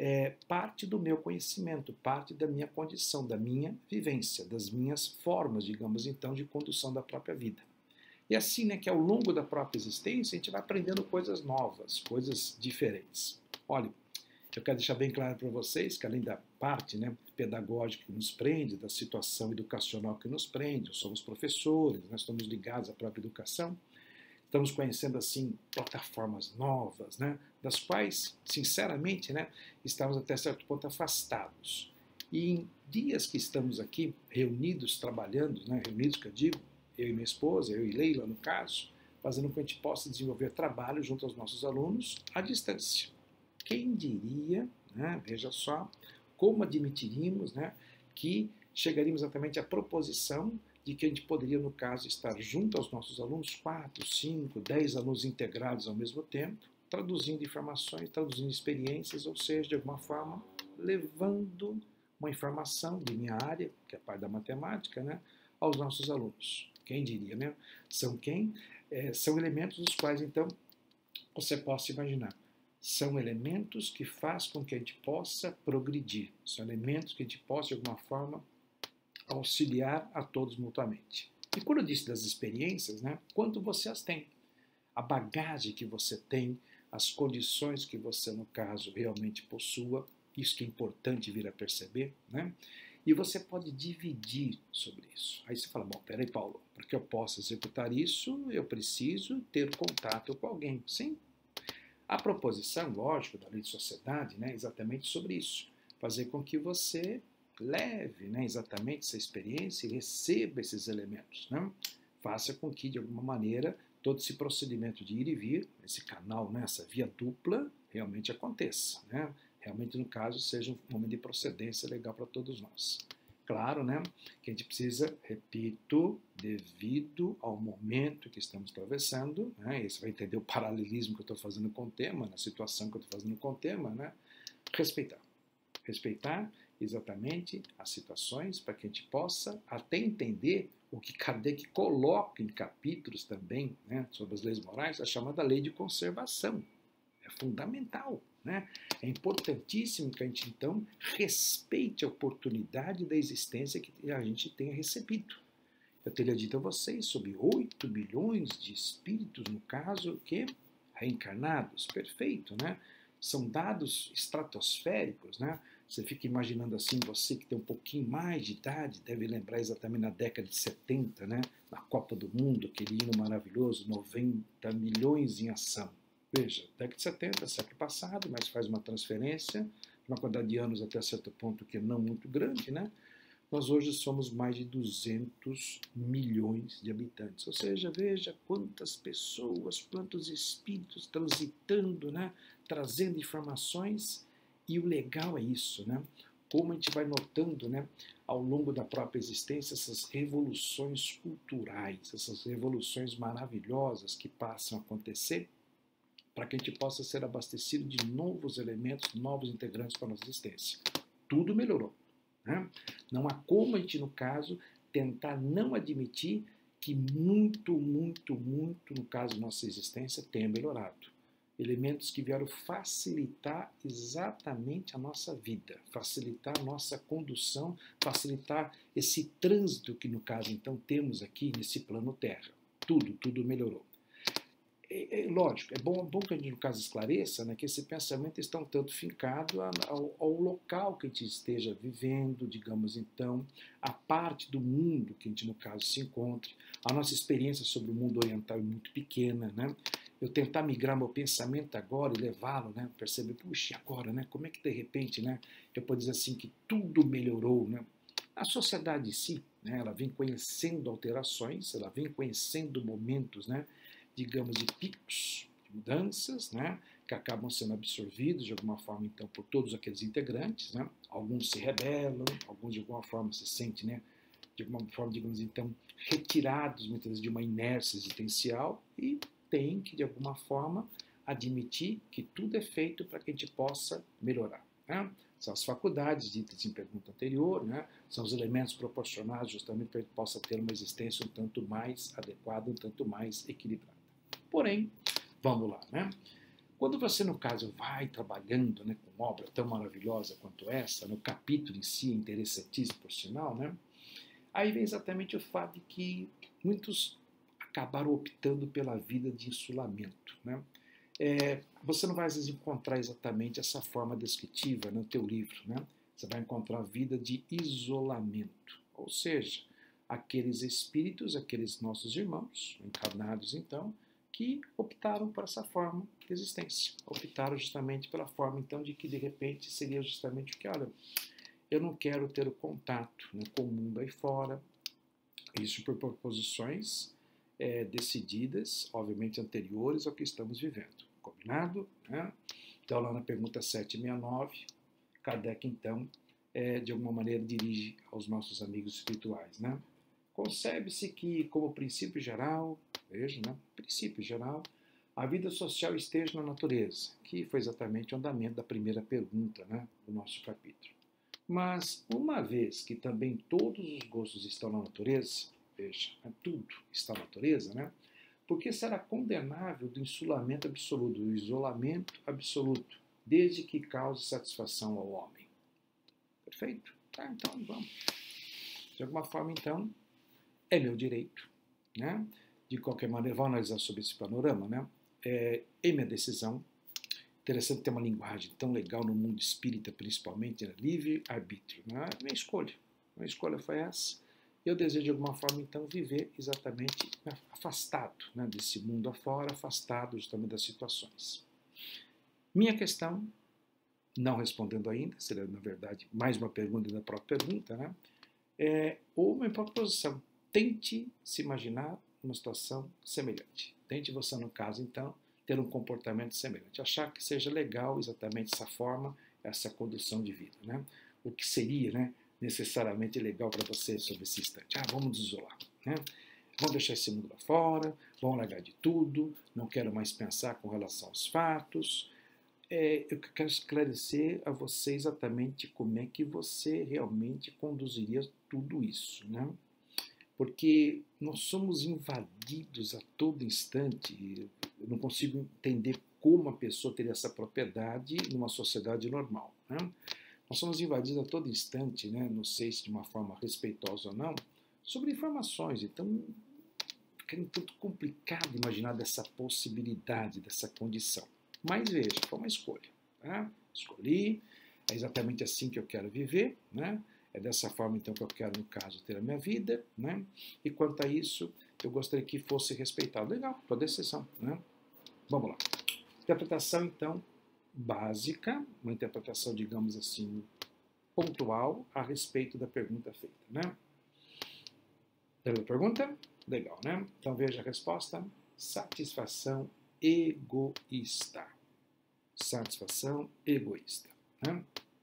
parte do meu conhecimento, parte da minha condição, da minha vivência, das minhas formas, digamos, então, de condução da própria vida. E assim, né, que ao longo da própria existência, a gente vai aprendendo coisas novas, coisas diferentes. Olha, eu quero deixar bem claro para vocês que, além da parte, né, pedagógica que nos prende, da situação educacional que nos prende, somos professores, nós estamos ligados à própria educação, estamos conhecendo, assim, plataformas novas, né, das quais, sinceramente, né, estamos até certo ponto afastados. E em dias que estamos aqui reunidos, trabalhando, né, reunidos que eu digo, eu e minha esposa, eu e Leila, no caso, fazendo com que a gente possa desenvolver trabalho junto aos nossos alunos à distância. Quem diria, né, veja só, como admitiríamos, né, que chegaríamos exatamente à proposição de que a gente poderia, no caso, estar junto aos nossos alunos, 4, 5, 10 alunos integrados ao mesmo tempo, traduzindo informações, traduzindo experiências, ou seja, de alguma forma, levando uma informação de minha área, que é a parte da matemática, né, aos nossos alunos. Quem diria, né? São quem? São elementos dos quais, então, você possa imaginar. São elementos que fazem com que a gente possa progredir. São elementos que a gente possa, de alguma forma, auxiliar a todos mutuamente. E quando eu disse das experiências, né? Quanto você as tem. A bagagem que você tem, as condições que você, no caso, realmente possua, isso que é importante vir a perceber, né? E você pode dividir sobre isso. Aí você fala, bom, peraí, Paulo, para que eu possa executar isso, eu preciso ter contato com alguém. Sim. A proposição, lógico, da lei de sociedade, né, é exatamente sobre isso. Fazer com que você leve, né, exatamente essa experiência e receba esses elementos, né? Faça com que, de alguma maneira, todo esse procedimento de ir e vir, esse canal, né, essa via dupla, realmente aconteça, né? Realmente, no caso, seja um momento de procedência legal para todos nós. Claro, né, que a gente precisa, repito, devido ao momento que estamos atravessando, né, e você vai entender o paralelismo que eu estou fazendo com o tema, na situação que eu estou fazendo com o tema, né, respeitar. Respeitar exatamente as situações para que a gente possa até entender o que Kardec coloca em capítulos também, né, sobre as leis morais, a chamada lei de conservação. É fundamental, né? É importantíssimo que a gente, então, respeite a oportunidade da existência que a gente tenha recebido. Eu teria dito a vocês sobre 8 bilhões de espíritos, no caso, que reencarnados, perfeito, né? São dados estratosféricos, né? Você fica imaginando assim, você que tem um pouquinho mais de idade, deve lembrar exatamente na década de 70, né? Na Copa do Mundo, aquele hino maravilhoso, 90 milhões em ação. Veja, década de 70, século passado, mas faz uma transferência, uma quantidade de anos até certo ponto que é não muito grande, né? Nós hoje somos mais de 200 milhões de habitantes. Ou seja, veja quantas pessoas, quantos espíritos transitando, né? Trazendo informações. E o legal é isso, né? Como a gente vai notando, né, ao longo da própria existência, essas revoluções culturais, essas revoluções maravilhosas que passam a acontecer, para que a gente possa ser abastecido de novos elementos, novos integrantes para a nossa existência. Tudo melhorou, né? Não há como a gente, no caso, tentar não admitir que muito, no caso da nossa existência, tenha melhorado. Elementos que vieram facilitar exatamente a nossa vida, facilitar a nossa condução, facilitar esse trânsito que, no caso, então, temos aqui nesse plano Terra. Tudo melhorou. Lógico, é bom que a gente, no caso, esclareça, né, que esse pensamento está um tanto fincado ao local que a gente esteja vivendo, digamos então, a parte do mundo que a gente, no caso, se encontre. A nossa experiência sobre o mundo oriental é muito pequena, né? Eu tentar migrar meu pensamento agora e levá-lo, né, perceber, puxa, agora, né, como é que de repente, né, eu posso dizer assim que tudo melhorou, né? A sociedade em si, né, ela vem conhecendo alterações, ela vem conhecendo momentos, né, digamos, de picos, de mudanças, né, que acabam sendo absorvidos de alguma forma, então, por todos aqueles integrantes, né? Alguns se rebelam, alguns de alguma forma se sentem, né, de alguma forma, digamos, então, retirados muitas vezes de uma inércia existencial e tem que, de alguma forma, admitir que tudo é feito para que a gente possa melhorar, né? São as faculdades ditas em pergunta anterior, né? São os elementos proporcionados justamente para que a gente possa ter uma existência um tanto mais adequada, um tanto mais equilibrada. Porém, vamos lá, né? Quando você, no caso, vai trabalhando, né, com obra tão maravilhosa quanto essa, no capítulo em si, interessantíssimo por sinal, né? Aí vem exatamente o fato de que muitos acabaram optando pela vida de insulamento, né? Você não vai, às vezes, encontrar exatamente essa forma descritiva no teu livro, né? Você vai encontrar a vida de isolamento, ou seja, aqueles espíritos, aqueles nossos irmãos, encarnados então, que optaram por essa forma de existência, optaram justamente pela forma então de que de repente seria justamente o que, olha, eu não quero ter o contato, né, com o mundo aí fora, isso por proposições decididas, obviamente anteriores ao que estamos vivendo. Combinado? Né? Então, lá na pergunta 769, Kardec, então, de alguma maneira dirige aos nossos amigos espirituais. Né? Concebe-se que, como princípio geral, veja, né? Princípio geral, a vida social esteja na natureza, que foi exatamente o andamento da primeira pergunta, né, do nosso capítulo. Mas, uma vez que também todos os gostos estão na natureza, veja, tudo está na natureza, né? Porque será condenável do insulamento absoluto, do isolamento absoluto, desde que cause satisfação ao homem. Perfeito? Tá, então vamos. De alguma forma, então, é meu direito, né? De qualquer maneira, vamos analisar sobre esse panorama, né? É minha decisão. Interessante ter uma linguagem tão legal no mundo espírita, principalmente, né? Livre-arbítrio, né? Minha escolha foi essa. Eu desejo, de alguma forma, então, viver exatamente afastado, né? Desse mundo afora, afastado justamente das situações. Minha questão, não respondendo ainda, seria, na verdade, mais uma pergunta da própria pergunta, né? Ou uma proposição. Tente se imaginar numa situação semelhante. Tente você, no caso, então, ter um comportamento semelhante. Achar que seja legal exatamente essa forma, essa condução de vida, né? O que seria, né, necessariamente legal para você sobre esse instante. Vamos nos isolar, né? Vamos deixar esse mundo lá fora, vamos largar de tudo, não quero mais pensar com relação aos fatos. Eu quero esclarecer a você exatamente como é que você realmente conduziria tudo isso, né? Porque nós somos invadidos a todo instante. Eu não consigo entender como a pessoa teria essa propriedade numa sociedade normal, né? Nós somos invadidos a todo instante, né? Não sei se de uma forma respeitosa ou não, sobre informações. Então, fica um tanto complicado imaginar dessa possibilidade, dessa condição. Mas veja, foi uma escolha. Tá? Escolhi, é exatamente assim que eu quero viver, né? É dessa forma, então, que eu quero, no caso, ter a minha vida, né? E quanto a isso, eu gostaria que fosse respeitado. Legal, tua decisão, né? Vamos lá. Interpretação, então, básica, uma interpretação, digamos assim, pontual a respeito da pergunta feita, né? Entendeu a pergunta? Legal, né? Então, veja a resposta. Satisfação egoísta. Satisfação egoísta, né?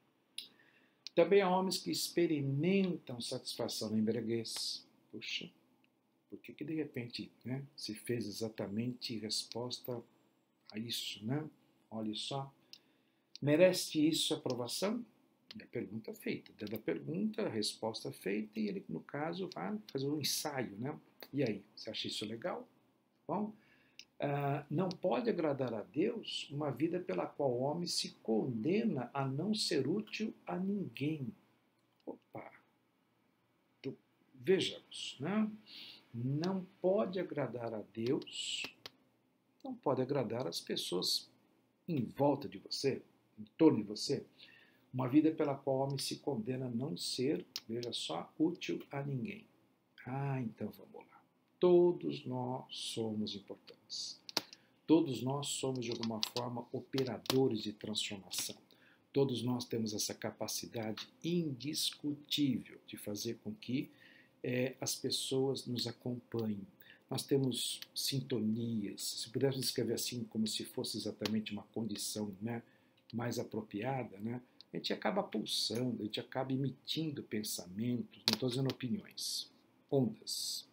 Também há homens que experimentam satisfação na embriaguez. Puxa, por que de repente, né, se fez exatamente resposta a isso, né? Olha só. Merece isso aprovação? A pergunta feita. Dada a pergunta, a resposta feita, e ele, no caso, vai fazer um ensaio, né? E aí, você acha isso legal? Bom, não pode agradar a Deus uma vida pela qual o homem se condena a não ser útil a ninguém. Opa! Então, vejamos, né? Não pode agradar a Deus, não pode agradar as pessoas em volta de você, em torno de você, uma vida pela qual o homem se condena a não ser, veja só, útil a ninguém. Então vamos lá. Todos nós somos importantes. Todos nós somos, de alguma forma, operadores de transformação. Todos nós temos essa capacidade indiscutível de fazer com que as pessoas nos acompanhem. Nós temos sintonias, se pudéssemos descrever assim, como se fosse exatamente uma condição, né, mais apropriada, né, a gente acaba pulsando, a gente acaba emitindo pensamentos, não estou dizendo opiniões, ondas,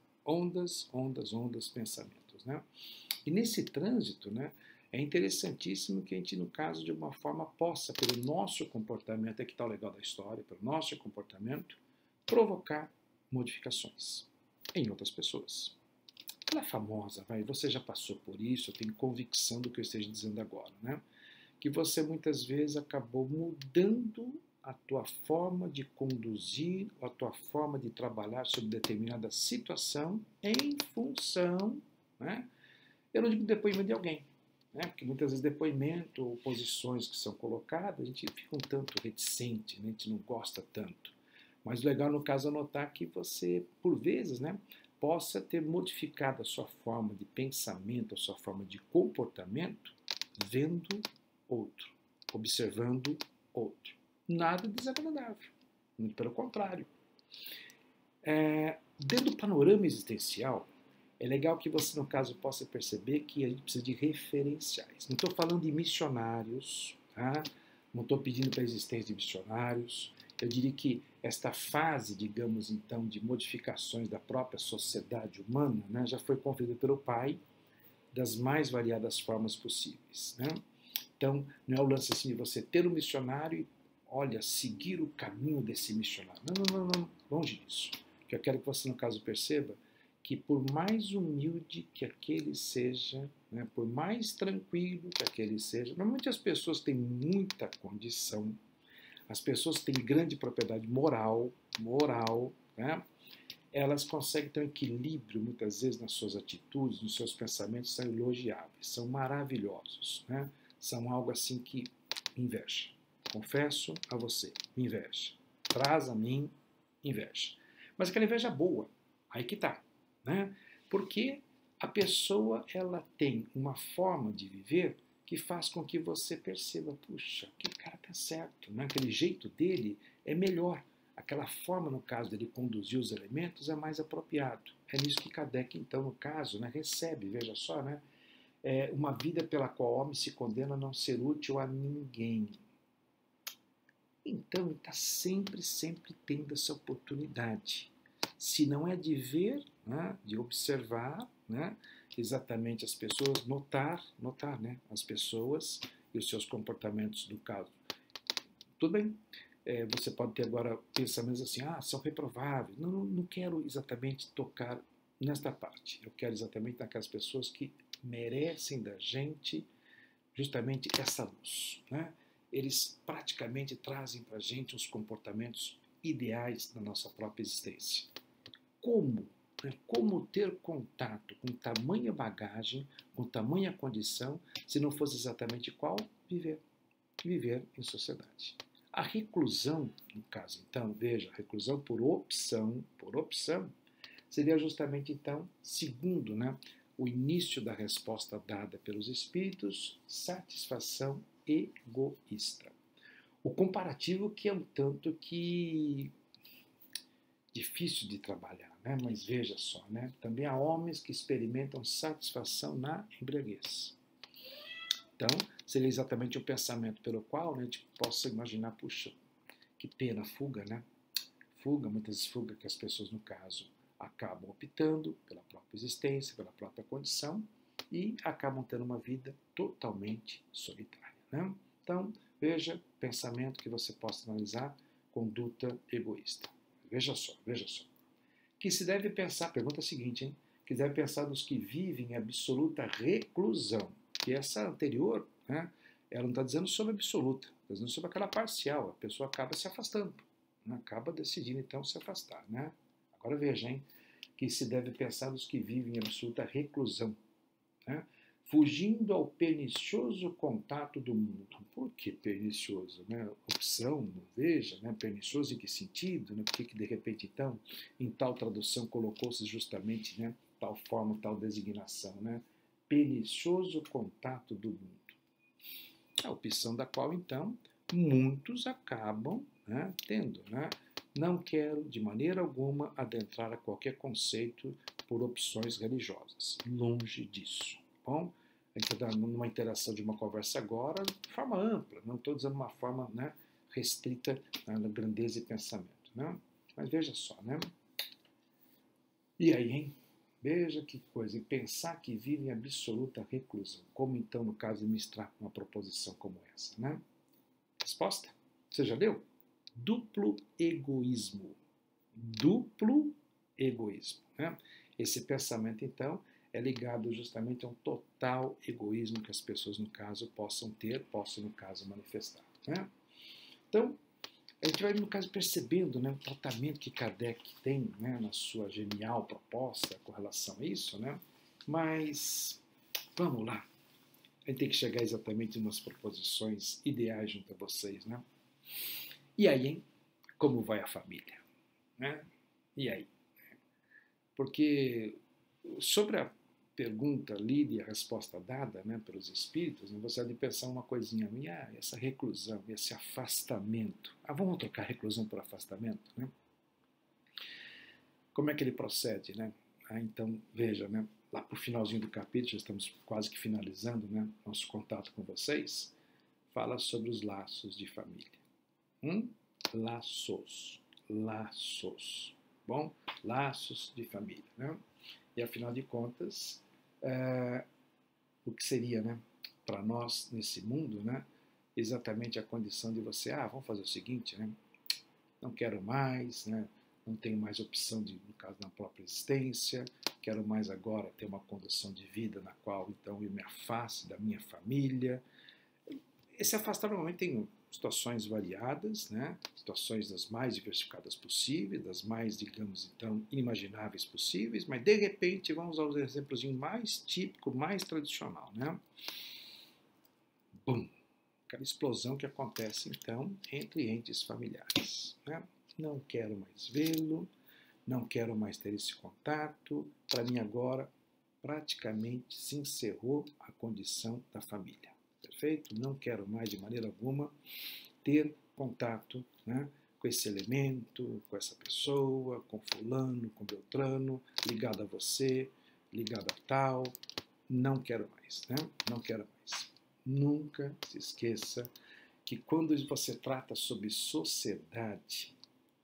pensamentos, né? E nesse trânsito, né, é interessantíssimo que a gente, no caso, de alguma forma, possa, pelo nosso comportamento, é que está o legal da história, pelo nosso comportamento, provocar modificações em outras pessoas. Aquela famosa, você já passou por isso, eu tenho convicção do que eu esteja dizendo agora, né? Que você muitas vezes acabou mudando a tua forma de conduzir, a tua forma de trabalhar sobre determinada situação em função, né? Eu não digo depoimento de alguém, né? Porque muitas vezes depoimento ou posições que são colocadas, a gente fica um tanto reticente, né? A gente não gosta tanto. Mas o legal, no caso, é notar que você, por vezes, né, possa ter modificado a sua forma de pensamento, a sua forma de comportamento, vendo outro, observando outro. Nada desagradável, muito pelo contrário. Dentro do panorama existencial, é legal que você, no caso, possa perceber que a gente precisa de referenciais. Não estou falando de missionários, tá? Não estou pedindo para a existência de missionários. Eu diria que esta fase, digamos, então, de modificações da própria sociedade humana, né, já foi conferida pelo Pai das mais variadas formas possíveis, né? Então, não é o lance assim de você ter um missionário e, olha, seguir o caminho desse missionário. Não, longe disso. O que eu quero que você, no caso, perceba que por mais humilde que aquele seja, né, por mais tranquilo que aquele seja, normalmente as pessoas têm muita condição, as pessoas têm grande propriedade moral, né, elas conseguem ter um equilíbrio muitas vezes nas suas atitudes, nos seus pensamentos, são elogiáveis, são maravilhosos, né, são algo assim que inveja. Confesso a você, inveja. Traz a mim inveja. Mas aquela inveja boa, aí que tá, né? Porque a pessoa ela tem uma forma de viver que faz com que você perceba, puxa, aquele cara tá certo, né? Aquele jeito dele é melhor. Aquela forma, no caso dele conduzir os elementos, é mais apropriado. É nisso que Kardec, então, no caso, né, recebe, veja só, né? Uma vida pela qual o homem se condena a não ser útil a ninguém. Então, ele está sempre tendo essa oportunidade. Se não é de ver, né, de observar, né, exatamente as pessoas, notar, né, as pessoas e os seus comportamentos no caso. Tudo bem, você pode ter agora pensamentos assim, são reprováveis. Não quero exatamente tocar nesta parte. Eu quero exatamente naquelas pessoas que merecem da gente justamente essa luz, né? Eles praticamente trazem para a gente os comportamentos ideais da nossa própria existência. Como? Né? Como ter contato com tamanha bagagem, com tamanha condição, se não fosse exatamente qual? Viver em sociedade. A reclusão, no caso, então, veja, a reclusão por opção, seria justamente, então, segundo, né, o início da resposta dada pelos espíritos, satisfação egoísta. O comparativo que é um tanto que difícil de trabalhar, né? Mas veja só, né? Também há homens que experimentam satisfação na embriaguez. Então, seria exatamente o pensamento pelo qual, né, a gente possa imaginar, puxa, que pena, fuga, né? Muitas fugas que as pessoas, no caso, acabam optando pela própria existência, pela própria condição e acabam tendo uma vida totalmente solitária, né? Então, veja, pensamento que você possa analisar, conduta egoísta. Veja só. Que se deve pensar, pergunta seguinte, hein? Que se deve pensar nos que vivem em absoluta reclusão. Que essa anterior, né, ela não está dizendo sobre absoluta, está dizendo sobre aquela parcial. A pessoa acaba se afastando, né? Acaba decidindo então se afastar, né? Agora veja, hein? Que se deve pensar nos que vivem em absoluta reclusão, né? Fugindo ao pernicioso contato do mundo. Por que pernicioso? Né? Opção, veja, né? Pernicioso em que sentido? Né? Por que de repente, então, em tal tradução colocou-se justamente, né, tal forma, tal designação, né? Pernicioso contato do mundo. A opção da qual, então, muitos acabam, né, tendo, né? Não quero, de maneira alguma, adentrar a qualquer conceito por opções religiosas. Longe disso. Bom, a gente está numa interação de uma conversa agora de forma ampla, não estou dizendo uma forma, né, restrita na grandeza e pensamento, né? Mas veja só, né? E aí, hein? Veja que coisa, e pensar que vive em absoluta reclusão, como então no caso de ministrar uma proposição como essa, né? Resposta? Você já deu? Duplo egoísmo. Né? Esse pensamento, então, é ligado justamente a um total egoísmo que as pessoas, no caso, possam, no caso, manifestar. Né? Então, a gente vai, no caso, percebendo, né, o tratamento que Kardec tem, né, na sua genial proposta com relação a isso, né? Mas, vamos lá. A gente tem que chegar exatamente em umas proposições ideais junto a vocês, né? E aí, hein? Como vai a família? Né? E aí? Porque sobre a pergunta lida e a resposta dada, né, pelos espíritos, né, você deve pensar uma coisinha minha, essa reclusão, esse afastamento. Vamos trocar reclusão por afastamento, né? Como é que ele procede, né? Então, veja, né, lá para o finalzinho do capítulo, já estamos quase que finalizando, né, nosso contato com vocês, fala sobre os laços de família. Laços. Bom, laços de família, né? E afinal de contas, o que seria, né, para nós nesse mundo, né, exatamente a condição de você, vamos fazer o seguinte, né, não quero mais, né, não tenho mais opção de, no caso, na própria existência, quero mais agora ter uma condição de vida na qual, então, eu me afaste da minha família. Esse afastar normalmente tem situações variadas, né? Situações das mais diversificadas possíveis, das mais, digamos, então, inimagináveis possíveis, mas, de repente, vamos aos exemplos mais típico, mais tradicional, né? Bum! Aquela explosão que acontece, então, entre entes familiares, né? Não quero mais vê-lo, não quero mais ter esse contato. Para mim agora, praticamente se encerrou a condição da família. Perfeito? Não quero mais de maneira alguma ter contato, né, com esse elemento, com essa pessoa, com fulano, com beltrano, ligado a você, ligado a tal. Não quero mais, né? Não quero mais. Nunca se esqueça que quando você trata sobre sociedade,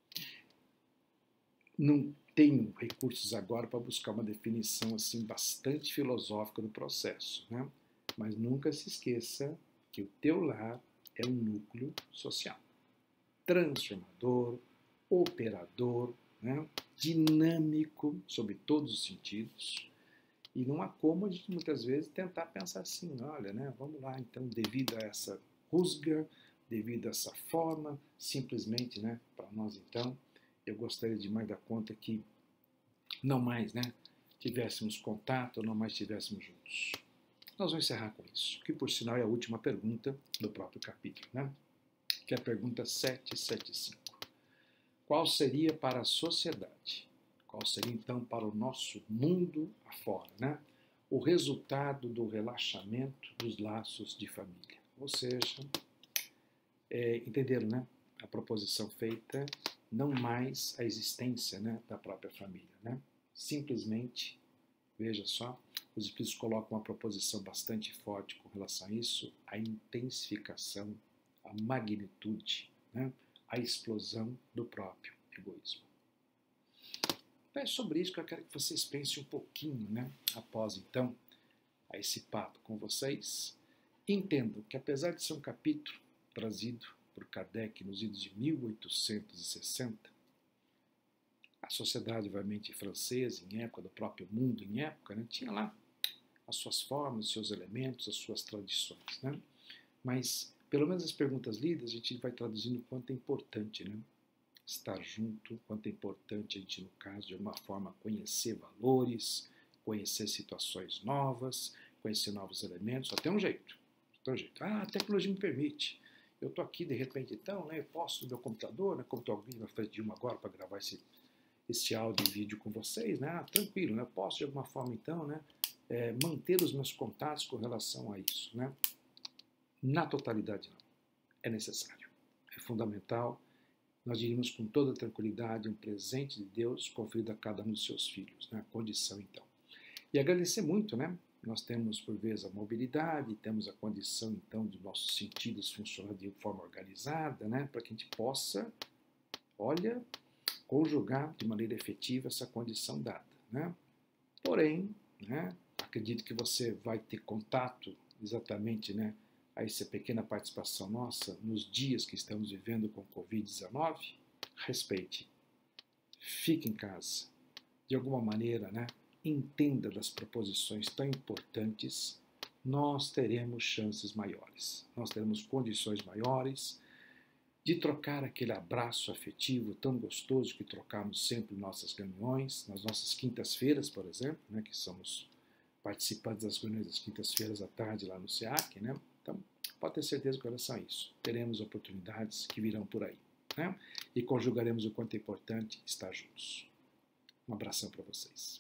não tenho recursos agora para buscar uma definição assim bastante filosófica do processo, né? Mas nunca se esqueça que o teu lar é um núcleo social, transformador, operador, né? Dinâmico sob todos os sentidos. E não há como a gente muitas vezes tentar pensar assim, olha, né? Vamos lá, então, devido a essa rusga, devido a essa forma, simplesmente, né? Para nós então, eu gostaria de mais dar conta que não mais, né, tivéssemos contato, não mais estivéssemos juntos. Nós vamos encerrar com isso, que por sinal é a última pergunta do próprio capítulo, né? Que é a pergunta 775. Qual seria para a sociedade, qual seria então para o nosso mundo afora, né, o resultado do relaxamento dos laços de família? Ou seja, entenderam, né? A proposição feita, não mais a existência, né, da própria família, né? Simplesmente, veja só, os espíritos colocam uma proposição bastante forte com relação a isso, a intensificação, a magnitude, né, a explosão do próprio egoísmo. Então é sobre isso que eu quero que vocês pensem um pouquinho, né, após então a esse papo com vocês. Entendam que apesar de ser um capítulo trazido por Kardec nos idos de 1860, a sociedade, obviamente, francesa, em época do próprio mundo, em época, né, tinha lá as suas formas, os seus elementos, as suas tradições, né? Mas, pelo menos as perguntas lidas, a gente vai traduzindo o quanto é importante, né, estar junto, quanto é importante a gente, no caso, de alguma forma, conhecer valores, conhecer situações novas, conhecer novos elementos, até um jeito. Ah, a tecnologia me permite. Eu estou aqui, de repente, então, né, eu posso no meu computador, né, como estou alguém na frente de uma agora para gravar esse áudio e vídeo com vocês, né, tranquilo, né, eu posso de alguma forma, então, né, manter os meus contatos com relação a isso, né? Na totalidade não. É necessário. É fundamental. Nós diríamos com toda tranquilidade um presente de Deus conferido a cada um dos seus filhos, né, a condição, então. E agradecer muito, né? Nós temos, por vezes, a mobilidade, temos a condição, então, de nossos sentidos funcionar de forma organizada, né, para que a gente possa, olha, conjugar de maneira efetiva essa condição dada, né? Porém, né, acredito que você vai ter contato exatamente, né, a essa pequena participação nossa nos dias que estamos vivendo com Covid-19. Respeite, fique em casa, de alguma maneira, né, entenda das proposições tão importantes, nós teremos chances maiores, nós teremos condições maiores de trocar aquele abraço afetivo tão gostoso que trocamos sempre em nossas reuniões, nas nossas quintas-feiras, por exemplo, né, que somos participantes das reuniões das quintas-feiras à tarde lá no SEAC, né? Então, pode ter certeza com relação a isso. Teremos oportunidades que virão por aí, né? E conjugaremos o quanto é importante estar juntos. Um abração para vocês.